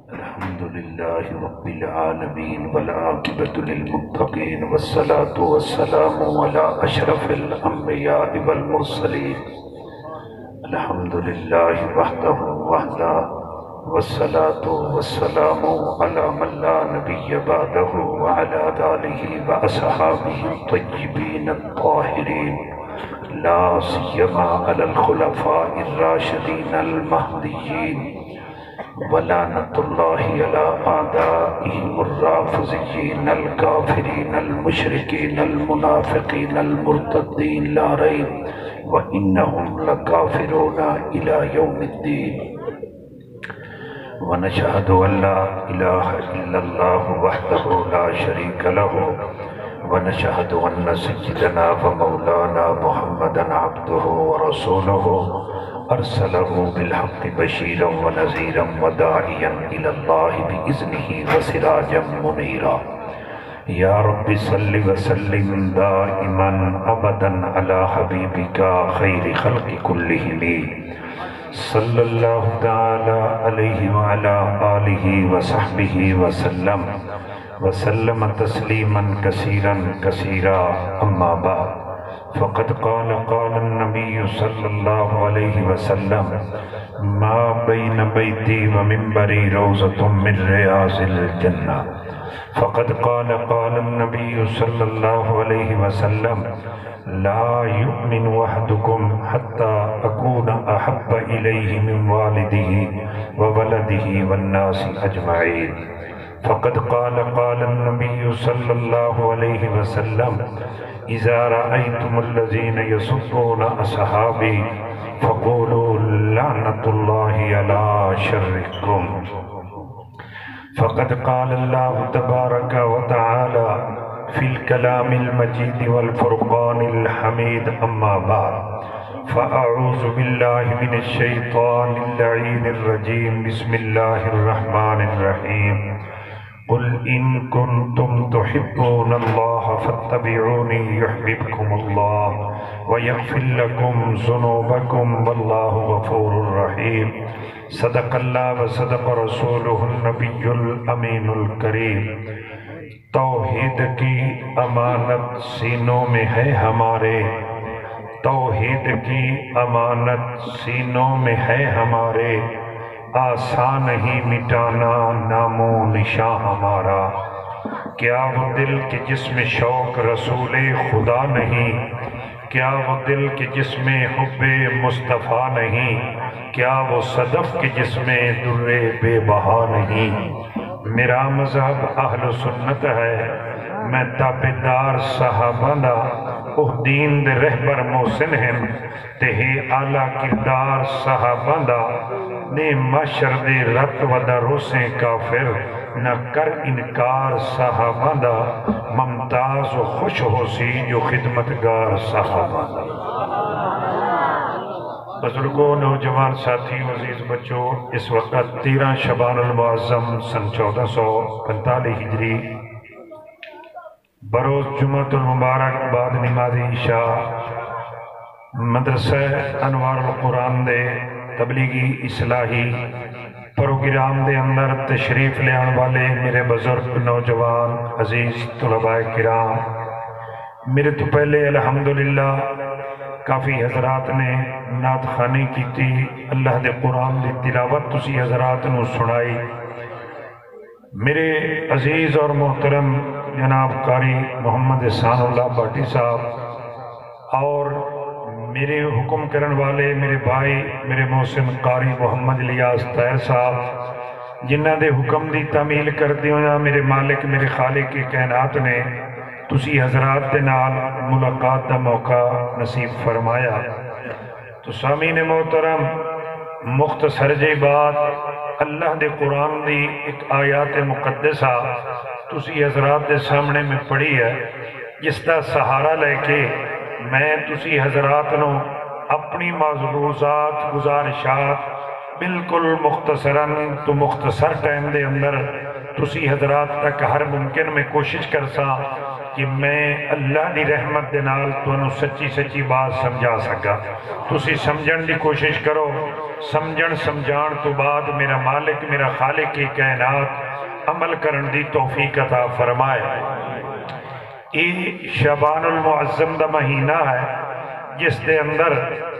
الحمد لله رب العالمين والعاقبة للمتقين والصلاة والسلام على أشرف الأنبياء والمرسلين. الحمد لله وحده والصلاة والسلام على من لا نبي بعده وعلى آله وأصحابه الطيبين الطاهرين، لا سيما على الخلفاء الراشدين المهديين، ولعنة الله على أعدائهم الرافضين الكافرين المشركين المنافقين المرتدين لا ريب وإنهم لكافرون إلى يوم الدين. ونشهد أن لا إله إلا الله وحده لا شريك له، ونشهد أن سيدنا ومولانا محمدا عبده ورسوله أرسله بالحق بشيرا ونذيرا وداعيا إلى الله بإذنه وسراجا منيرا. يا رب صل وسلم دائما أبدا على حبيبك خير خلق كلهم صلى الله تعالى عليه وعلى آله وصحبه وسلم تسليما كثيرا كثيرا. أما بعد، فقد قال النبي صلى الله عليه وسلم: ما بين بيتي ومنبري روضة من رياض الجنة. فقد قال النبي صلى الله عليه وسلم: لا يؤمن أحدكم حتى أكون أحب إليه من والده وولده والناس أجمعين. فقد قال النبي صلى الله عليه وسلم: إذا رأيتم الذين يسبون أصحابي فقولوا لعنة الله على شركم. فقد قال الله تبارك وتعالى في الكلام المجيد والفرقان الحميد: أما بعد، فأعوذ بالله من الشيطان اللعين الرجيم. بسم الله الرحمن الرحيم. قل إن كنتم تحبون الله فاتبعوني يحببكم الله ويغفر لكم ذنوبكم والله غفور رحيم. صدق الله وصدق رسوله النبي الأمين الكريم. توحید کی امانت سینوں میں ہے ہمارے، توحید کی امانت سینوں میں ہے ہمارے، آسان نہیں مٹانا نام و نشاں ہمارا. کیا وہ دل کہ جس میں شوق رسول خدا نہیں، کیا وہ دل کہ جس میں حب مصطفیٰ نہیں، کیا وہ صدف کہ جس میں در بے بہا نہیں. میرا مذہب اہل سنت ہے، میں تابعدار صحابہ دا، اوہ دین دے رہبر محسن ہیں تے اعلیٰ کردار صحابہ دا. نے معاشر دے رت و دا روسیں کافر نہ کر انکار صحابہ دا. ممتاز و خوش ہو سی جو خدمتگار صحابہ دا. بزرگوں، نوجوان ساتھی، عزیز بچوں، اس وقت 13 شعبان المعظم سن 1445 ہجری بروز جمعۃ المبارک بعد نماز عشاء مدرسہ انوار القرآن دے تبلیغی اصلاحی پروگرام دے اندر تشریف لے آنے والے میرے بزرگ نوجوان عزیز طلباء کرام، میرے تو پہلے الحمدللہ کافی حضرات نے نعت خوانی کی تھی، اللہ دے قرآن دی تلاوت تسی حضرات نو سنائی. میرے عزیز اور محترم جناب قاری محمد احسان اللہ بھاٹی صاحب اور میرے حکم کرن والے میرے بھائی میرے محسن قاری محمد الیاس طاہر صاحب، جنہ دے حکم دی تعمیل کردی ہویا میرے مالک میرے خالق کے کائنات نے تسی حضرات دے نال ملاقات دا موقع نصیب فرمایا. تو سامعین محترم، مختصر جی بات اللہ دے قرآن دی ایک آیات مقدسہ تسی حضرات دے سامنے میں پڑھی ہے، جس دا سہارا لے کے میں تسی حضرات نو اپنی معذروضات گزارشات بالکل مختصراً تو مختصر ٹائم دے اندر تسی حضرات تک ہر ممکن میں کوشش کرسا کہ میں اللہ دی رحمت دے نال تانوں سچی سچی بات سمجھا سکا۔ تسی سمجھن دی کوشش کرو، سمجھان تو بعد میرا مالک میرا خالق کی کائنات عمل کرن دی توفیق عطا فرمائے۔ یہ شعبان المعظم دا مہینہ ہے جس دے اندر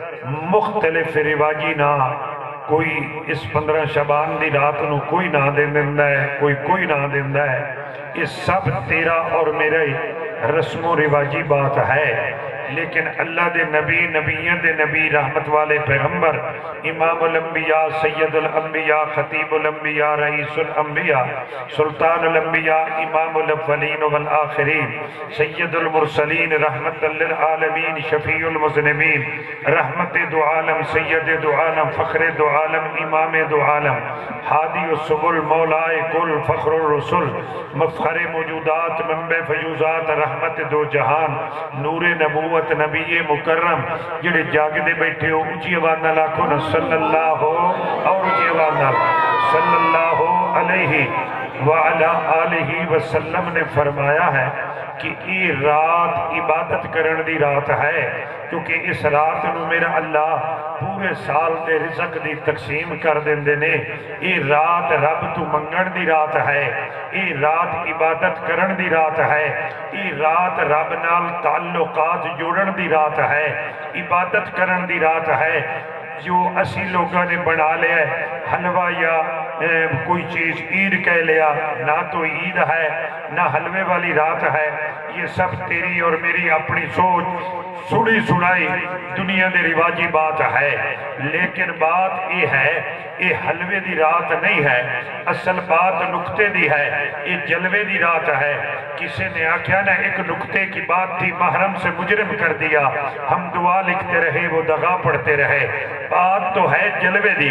مختلف رواجی نا کوئی اس 15 شعبان دی رات نو کوئی نہ دیندہ ہے، کوئی نہ دیندہ ہے۔ یہ سب تیرا اور میرے رسم و رواجی بات ہے، لیکن اللہ دے نبی نبیین دے نبی رحمت والے پیغمبر امام الانبیاء سید الانبیاء خطیب الانبیاء رئیس الانبیاء سلطان الانبیاء امام الاولین والآخرین سید المرسلین رحمت للعالمین شفیع المذنبین رحمت دو عالم سید دو عالم فخر دو عالم امام دو عالم ہادی السبل مولائے کل فخر الرسل مفخر موجودات منبع فیوزات رحمت دو جہان نور نبوت نبی مکرم جڑے جاگ دے بیٹھے ہو اچھی آواز نہ لاکھو نا صلی اللہ اور اچھی آواز نہ صلی اللہ علیہ وعلا آلہ وسلم نے فرمایا ہے کہ یہ رات عبادت کرن دی رات ہے، کیونکہ اس رات نو میرا اللہ پورے سال دے رزق دی تقسیم کر دیندے نے۔ یہ رات رب تو منگن دی رات ہے، یہ رات عبادت کرن دی رات ہے، یہ رات رب نال تعلقات جوڑن دی رات ہے، عبادت کرن دی رات ہے۔ جو اسی لوگوں نے بنا لیا ہے حلوہ یا کوئی چیز عید کہہ لیا، نہ تو عید ہے نہ حلوے والی رات ہے، یہ سب تیری اور میری اپنی سوچ سنی سنائی دنیا دے رواجی بات ہے، لیکن بات یہ ہے یہ حلوے دی رات نہیں ہے، اصل بات نکتے دی ہے، یہ جلوے دی رات ہے۔ کسی نے آکھیا نا ایک نکتے کی بات تھی محرم سے مجرم کر دیا، ہم دعا لکھتے رہے وہ دغا پڑھتے رہے، بات تو ہے جلوے دی،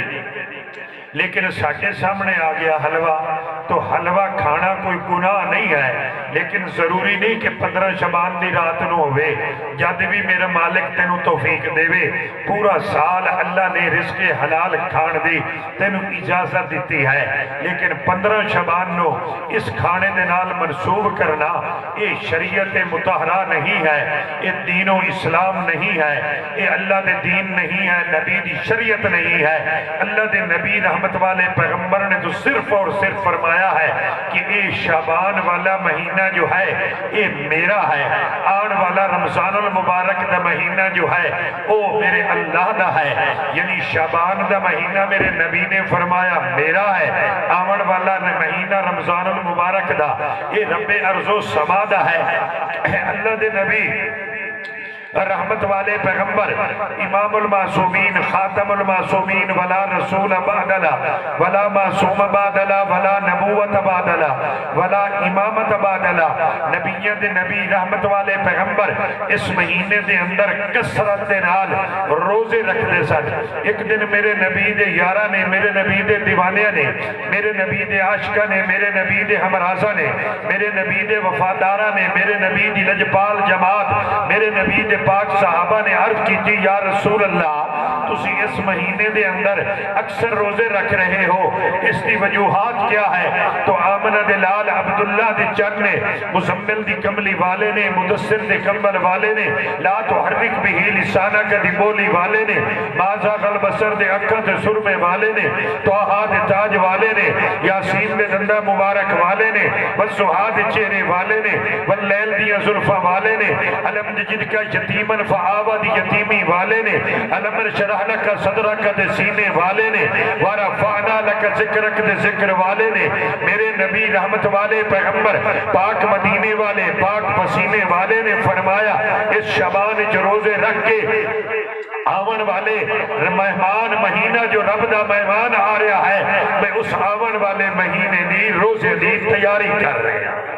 لیکن ساٹھے سامنے آ گیا حلوہ، تو حلوہ کھانا کوئی گناہ نہیں ہے، لیکن ضروری نہیں کہ 15 شعبان دی رات نو ہوئے، جد بھی میرا مالک تینوں توفیق دے وے پورا سال اللہ نے رزق حلال کھان دی تینوں اجازت دیتی ہے، لیکن 15 شعبان نو اس کھانے دے نال منسوب کرنا یہ شریعت مطہرہ نہیں ہے، یہ دین و اسلام نہیں ہے، یہ اللہ دے دین نہیں ہے، نبی دی شریعت نہیں ہے۔ اللہ دے نبی رحمت والے پیغمبر نے تو صرف اور صرف فرمایا ہے کہ یہ شعبان والا مہینہ جو ہے یہ میرا ہے، آن والا رمضان المبارک دا مہینہ جو ہے وہ میرے اللہ دا ہے، یعنی شعبان دا مہینہ میرے نبی نے فرمایا میرا ہے، آن والا مہینہ رمضان المبارک دا یہ رب ارض و سما دا ہے۔ اللہ دے نبی رحمت والے پیغمبر امام المعصومین خاتم المعصومین ولا رسول بعدلا ولا معصوم بعدلا ولا نبوت بعدلا ولا امامت بعدلا نبیت نبی رحمت والے پیغمبر اس مہینے دے اندر کثرت دے نال روزے رکھ دے سن۔ ایک دن میرے نبی دے یارہ نے، میرے نبی دے دیوانیہ نے، میرے نبی دے عاشقہ نے، میرے نبی دے ہمرازہ نے، میرے نبی دے وفادارہ نے، میرے نبی دی لجپال جماعت، میرے نبی دے پاک صحابہ نے عرض کی تھی یا رسول اللہ تسی اس مہینے دے اندر اکثر روزے رکھ رہے ہو، اس کی وجوہات کیا ہے؟ تو آمنہ دے لال عبداللہ دے چن نے، مزمل دی کملی والے نے، مدثر دے کمبل والے نے، لا تحرک بھی لسانہ کا دی بولی والے نے، مازا غلبسر دے اکھا دے سرمے والے نے، توہا دے تاج والے نے، یاسین دے دندہ مبارک والے نے، والسہا دے چہرے والے نے، واللیل دی ظلفہ والے نے، علم جد کا یتیمن فآوہ دی یتیمی والے نے، علم شرح لکا صدرہ دے سینے والے نے، ورفعنا لکا ذکرک دے ذکر والے نے، میرے نبی رحمت والے پیغمبر پاک مدینے والے پاک پسینے والے نے فرمایا اس شعبان جو روزے رکھ کے آون والے مہمان مہینہ جو رب دا مہمان آ رہا ہے میں اس آون والے مہینے دی روزے دی تیاری کر رہے ہیں۔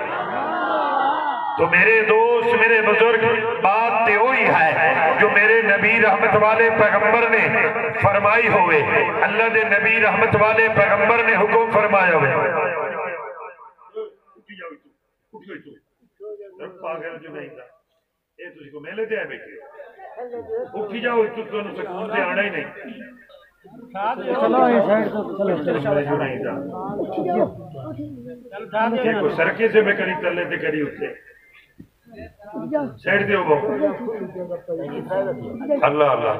تو میرے دوست میرے بزرگ بات تے ہوئی ہے جو میرے نبی رحمت والے پیغمبر نے فرمائی ہوئے، اللہ دے نبی رحمت والے پیغمبر نے حکم فرمایا ہوئے۔ اٹھی جاؤ تو سکون سے آنا ہی نہیں، سرکے سے میں کری تلے تھے کری اٹھے سیٹ دیو بو اللہ اللہ۔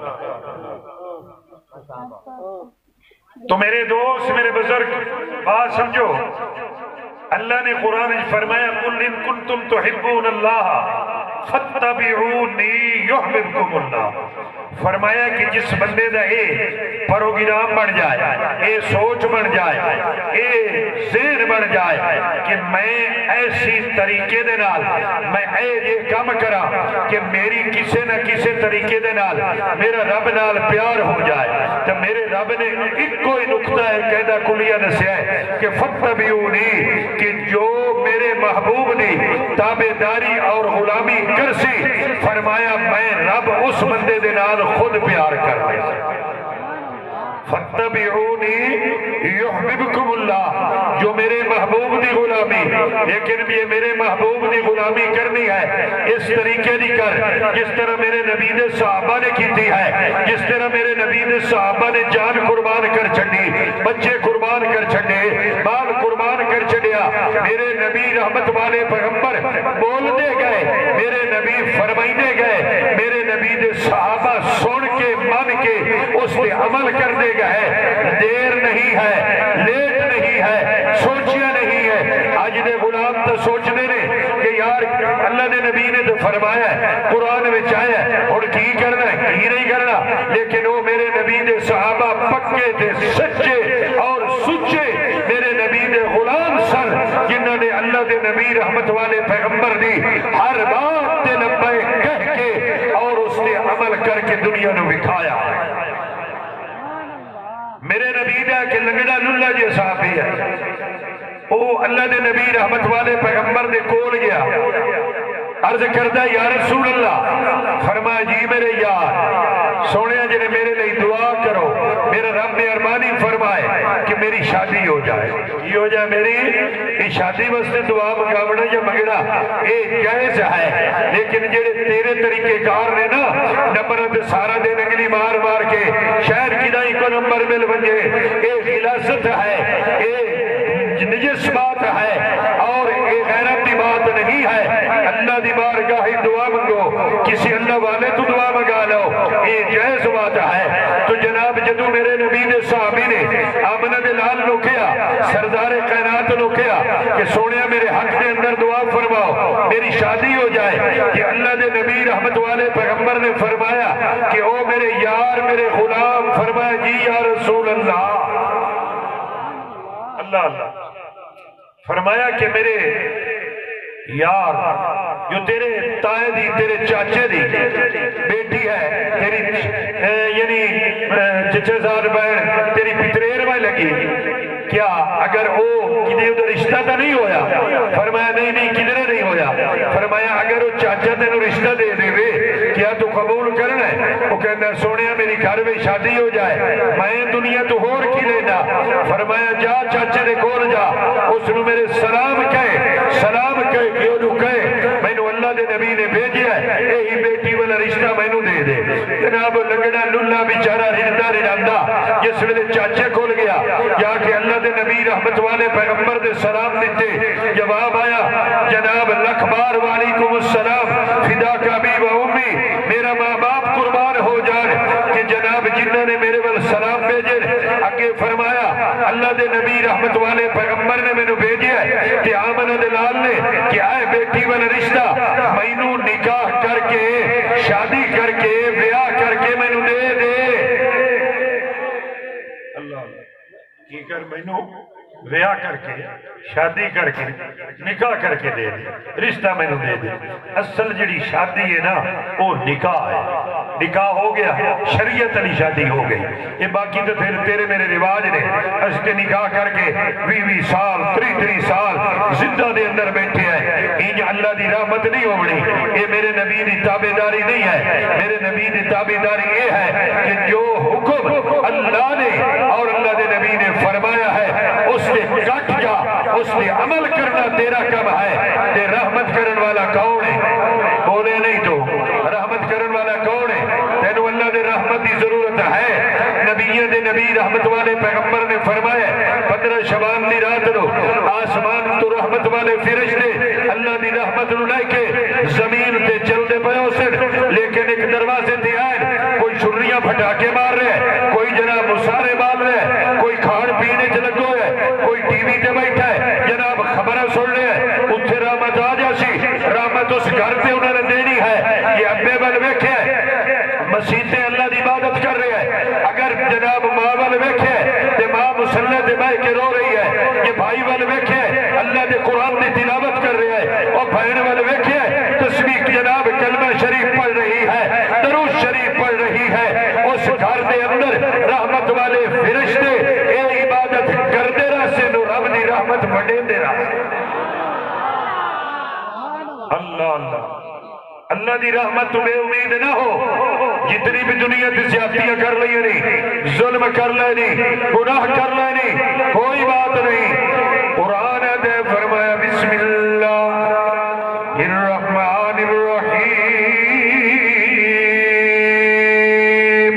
تو میرے دوست، میرے بزرگ، بات سمجھو، اللہ نے قرآن میں فرمایا قُلْ إِن كُنْتُمْ تُحِبُّونَ اللَّهَ فَاتَّبِعُونِي يُحْبِبْكُمُ اللَّهُ۔ فرمایا کہ جس بندے دا اے پروگرام بن جائے، اے سوچ بن جائے، اے ذہن بن جائے کہ میں ایسی طریقے دے نال میں اے یہ کام کرا کہ میری کسے نہ کسے طریقے دے نال میرا رب نال پیار ہو جائے، تو میرے رب نے ایک کوئی نقطہ ہے قیدہ کلیہ دسیا ہے کہ فَاتَّبِعُونِی، کہ جو میرے محبوب دی تابعداری اور غلامی کرسی، فرمایا میں رب اس بندے دے نال خود پیار کر دے۔ فَاتَّبِعُونِی یُحْبِبْکُمُ اللہ، جو میرے محبوب دی غلامی، لیکن یہ میرے محبوب دی غلامی کرنی ہے اس طریقے دی کر جس طرح میرے نبی دے صحابہ نے کیتی ہے، جس طرح میرے نبی دے صحابہ نے جان قربان کر چھڑی، بچے قربان کر چھڑے، مال قربان کر چھڑیا۔ میرے نبی رحمت والے پیغمبر بول دے گئے، میرے نبی فرمائی دے گئے، میرے نبی دے صحابہ سن کے مان کے اس پہ عمل کر دے گئے۔ دیر نہیں ہے، لیٹ نہیں ہے، سوچیا نہیں ہے۔ آج دے غلام تو سوچنے نے کہ یار اللہ نے نبی نے تو فرمایا ہے، قرآن میں چاہیا ہے، اور کی کرنا ہے کی نہیں کرنا، لیکن وہ میرے نبی دے صحابہ پکے تھے، سچے اور سچے میرے نبی دے غلام سن، جنہوں نے اللہ دے نبی رحمت والے پیغمبر دی ہر بات تے لبیک کہہ کے اور اس نے عمل کر کے دنیا نے دکھایا۔ میرے نبی دا کہ لنگڑا للہ جی صحابی ہے، وہ اللہ دے نبی رحمت والے پیغمبر دے کول گیا، عرض کردہ یا رسول اللہ، فرمایا جی میرے یار سونے جنہیں میرے لئے دعا کرو، میرا رب نے ارمانی فرمائے کہ میری شادی ہو جائے۔ یہ ہو جائے میری شادی واسطے دعا مقابلہ یا مگڑا اے جائز ہے، لیکن جڑے تیرے طریقے کار نے نا نمبرت سارا دن انگلی مار مار کے شہر کی دائی کو نمبر مل بنجے، اے خلاصت ہے، اے نجس بات ہے اور اے غیرت دی بات نہیں ہے۔ اللہ دی بارگاہ دعا منگو، کسی اللہ والے تو دعا منگا لو، اے جائز بات ہے۔ تو جناب جدو میرے نبی دے صحابی نے آمنہ دلال نو کیا، سردار کائنات نو کیا کہ سونیا میرے حق دے اندر دعا فرماؤ میری شادی ہو جائے، کہ اللہ دے نبی رحمت والے پیغمبر نے فرمایا کہ او میرے یار میرے غلام، فرمایا جی یا رسول اللہ، اللہ اللہ، فرمایا کہ میرے یار جو تیرے تائے دی تیرے چاچے دی بیٹی ہے، تیری یعنی چچے زار بہن تیری پتریر میں لگی، کیا اگر وہ کدھے ادھر رشتہ تا نہیں ہویا؟ فرمایا نہیں نہیں کدھرے نہیں ہویا۔ فرمایا اگر وہ چاچا تینوں رشتہ دے دے وے کیا تو قبول کرنا ہے؟ وہ کہنا سونیا میری گھر میں شادی ہو جائے، میں دنیا تو ہور کی لینا۔ فرمایا جا چاچے دے کول جا، اس نو میرے سلام کہے، سلام کہے کہ انہوں کہے میں نو اللہ دے نبی نے بھیجیا ہے، یہی بیٹی والا رشتہ میں نو دے دے۔ جناب لنگڑا للہ بیچارہ رندہ رندہ جس ویلے چاچے کھول گیا جا کے اللہ دے نبی رحمت والے پیغمبر دے سلام دیتے، جواب آیا جناب لکھ بار وعلیکم السلام، فدا کا بھی و امی، میرا ماں باپ قربان ہو جائے کہ جناب جنہوں نے میرے ول سلام بھیجے۔ اگے فرمایا اللہ دے نبی رحمت والے پیغمبر نے میں نو بھیجیا ہے کہ آمنہ دلال نے کہ آئے بیٹی والا رشتہ میں نو نکاح کر کے شادی کر کے بیاہ کر کے میں نو دے دے۔ اللہ کی کر میں نو بیاہ کر کے شادی کر کے نکاح کر کے دے دے، رشتہ میں نو دے دے۔ اصل جڑی شادی ہے نا وہ نکاح ہے، نکاح ہو گیا شریعت علی شادی ہو گئی، یہ باقی تو پھر تیرے میرے رواج نے، اس کے نکاح کر کے 20 سال 30 سال زندہ دے اندر بیٹھے ہیں، انج اللہ دی رحمت نہیں ہونی، یہ میرے نبی دی تابعداری نہیں ہے۔ میرے نبی دی تابعداری یہ ہے کہ جو حکم اللہ نے اور اللہ دے نبی نے فرمایا ہے اس سے کٹ جا، اس سے عمل کرنا تیرا کم ہے۔ تے رحمت کرن والا کون ہے؟ بولے نہیں تو رحمت کرن والا کون ہے؟ تینو اللہ دے رحمت دی ضرورت ہے۔ نبیوں دے نبی رحمت والے پیغمبر نے فرمایا 15 شبان دی رات نو آسمان تو رحمت والے فرشتے اللہ اللہ دی رحمت نو لے کے زمین تے چلتے پے ہو سن، لیکن ایک دروازے تے آئے کوئی چھریاں پھٹاکے مار رہے، کوئی جناب مسارے مار رہے، کوئی کھان پینے چ لگو ہے، کوئی ٹی وی تے بیٹھا ہے جناب خبریں سن رہے ہیں، اتھے رحمت آ جاسی، رحمت اس گھر پہ انہوں نے دینی ہے۔ یہ ابے ول ویکھے مسیحیں اللہ دی عبادت کر رہے ہیں، اگر جناب ماں ول ویکھے تے ماں مصلی تے بیٹھ کے رو رہی ہے، یہ بھائی ول ویکھے اللہ دے قرآن دی تلاوت کر رہے ہیں، اور بہن ول ویکھے تسبیح جناب کلمہ شریف پڑھ رہی ہے، درود شریف پڑھ رہی ہے، اس گھر دے اندر رحمت والے فرشتے اے عبادت کردے رہے نو رب دی رحمت وڈیندے رہے۔ اللہ اللہ اللہ دی رحمت تمہیں امید نہ ہو، جتنی بھی دنیا کی زیادتیاں کر لئی نہیں، ظلم کر لے نہیں، گناہ کر لے نہیں، کوئی بات نہیں۔ قرآن نے فرمایا بسم اللہ الرحمن الرحیم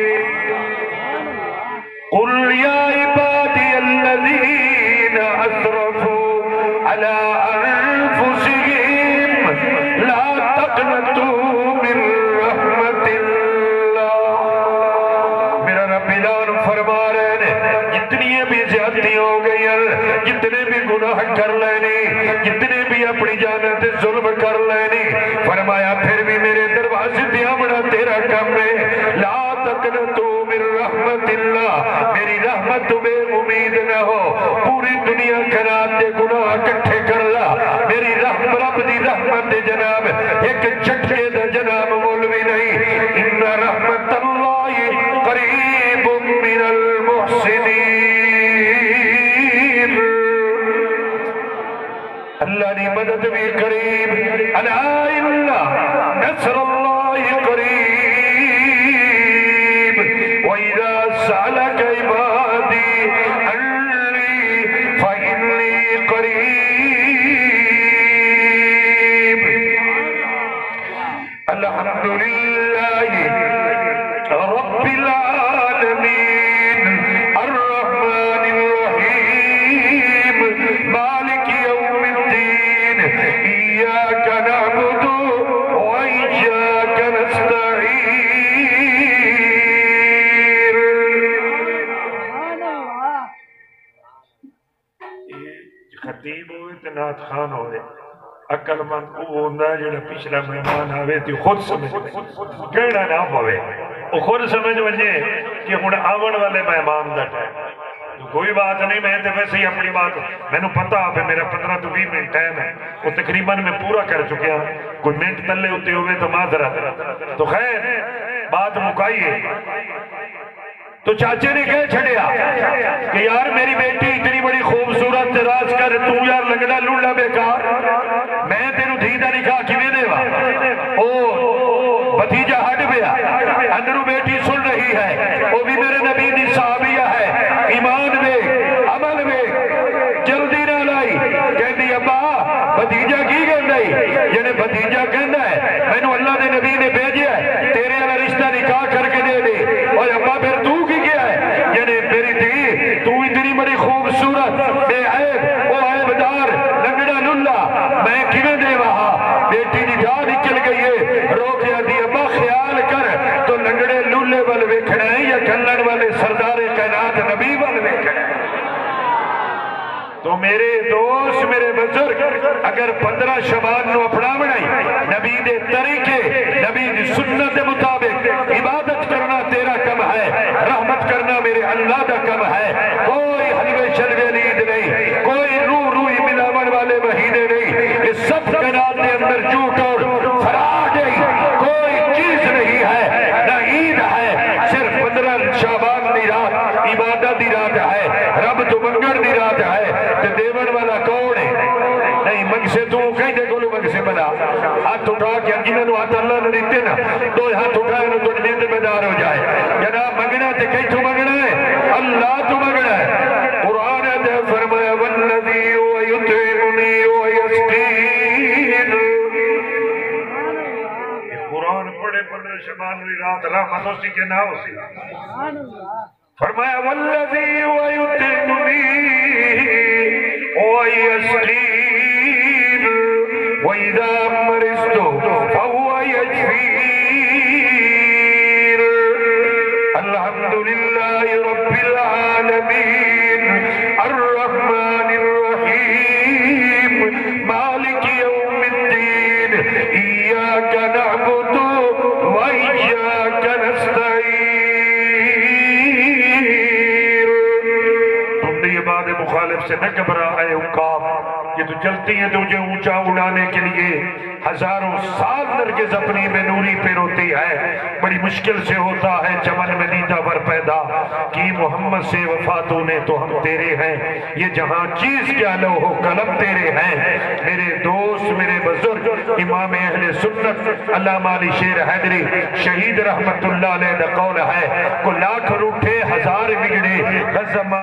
قل یا عبادی الذین اسرفوا علی انفسهم لا تقنطوا من رحمت اللہ۔ میرا رب اعلان فرما رہے ہیں جتنی بھی زیادتی ہو گئی ہیں، جتنے بھی گناہ کر لینی، جتنے بھی اپنی جانت ظلم کر لینی، فرمایا پھر بھی میرے دروازے پہ آمنا تیرا کم ہے۔ لا تقنطوا من رحمت اللہ، میری رحمت تمہیں امید نہ ہو، پوری دنیا کرات دے گناہ اکٹھے کر لا، میری رب دی رحمت دے جناب ایک جھٹکے دا جناب مولوی نہیں۔ ان رحمت اللہ قریب من المحسنین، اللہ دی مدد بھی قریب، الا ان نصر اللہ قریب، وَإِذَا سَأَلَكَ عِبَادِي عَنِّي فَإِنِّي قَرِيبٌ۔ الحمدللہ رب العالمین الرحمن الرحیم مالک یوم الدین ایاک نعبد وإیاک نستعین۔ خطیب ہوئے تو نعت خان ہوئے، عقل مند وہ ہوندہ ہے جڑا پچھلا مہمان آوے تو خود سمجھ کہنا نہ پوے، وہ خود سمجھ وجے کہ ہن آون والے مہمان دا ٹائم کوئی بات نہیں۔ میں تو ویسے ہی اپنی بات میں نے پتا ہے میرا 15 تو 20 منٹ ٹائم ہے، وہ تقریباً میں پورا کر چکیا، کوئی منٹ تلے ہوتے ہوئے تو معذرت۔ تو خیر بات مکائیے تو چاچے نے کہہ چھڑیا کہ یار میری بیٹی اتنی بڑی خوبصورت راز کر تو یار لگنا لولا بیکار، میں تینوں دھی دا نکاح کیویں دیوا؟ او بھتیجا ہٹ گیا، اندروں بیٹی سن رہی ہے، وہ بھی میرے نبی دی صحابیہ ہے، ایمان میں عمل میں جلدی نہ لائی، کہندی ابا بھتیجا کی کہندا ہے؟ یعنی بھتیجا کہندا ہے مینوں اللہ دے نبی نے بھیجیا ہے تیرے والا رشتہ نکاح کر کے دے دے، اور ابا پھر تو کی کیا ہے؟ یعنی میری دھی تو اتنی بڑی خوبصورت بے عیب او عیب دار لنگڑا للا میں کیویں دے وہاں؟ بیٹی دی جان نکل گئی ہے، رو کے آدھی ابا خیال کر تو لنگڑے لولے ول ویکھنا ہے یا کلڑ والے سردار کائنات نبی ول ویکھنا ہے؟ تو میرے دوست میرے بزرگ اگر 15 شعبان نو اپنا بنائی نبی دے طریقے نبی دی سنت دے مطابق عبادت کرنا تیرا کم ہے، رحمت کرنا میرے اللہ دا کم ہے۔ کوئی حلوے شلوے عید نہیں، کوئی روح روحی ملاون والے مہینے نہیں، یہ سب کائنات دے اندر جھوٹ اور فراڈ ہے، کوئی چیز نہیں ہے، نہ عید ہے، صرف 15 شعبان دی رات عبادت دی رات ہے، رب تو منگڑ دی رات ہے۔ دیون والا کون ہے؟ نہیں منگ سے تو کہیں دے گولو منگ سے بنا ہاتھ اٹھا کے جنہوں نے ہاتھ اللہ نے دیتے نا دو ہاتھ اٹھائے نا تو نیند میں دار ہو جائے۔ جناب منگنا تے کہیں تو منگنا ہے اللہ تو منگنا ہے۔ قرآن دے فرمایا والذی یطعمنی ویسقین، قرآن پڑھے 15 شعبان کی رات رحمت اسی کے نہ اسی فرمایا والذی یطعمنی ویسقین وَإِذَا مَرِضْتُ فَهُوَ يَشْفِينِ الحمدللہ رب العالمین الرحمن الرحیم مالک یوم الدین ایاک نعبد وإیاک نستعین۔ تم نے یہ بات مخالف سے نہ گھبرا اے عقاب، یہ تو چلتی ہیں تجھے اونچا اڑانے کے لیے، ہزاروں سال نرگس اپنی میں نوری پہ روتی ہے، بڑی مشکل سے ہوتا ہے چمن میں دیدہ پر پیدا کی محمد سے وفاتوں نے تو ہم تیرے ہیں، یہ جہاں چیز کیا لوح و قلم تیرے ہیں۔ میرے دوست میرے بزرگ امام اہل سنت علامہ علی شیر حیدری شہید رحمت اللہ علیہ دا قول ہے، کو لاکھ روٹھے ہزار بگڑے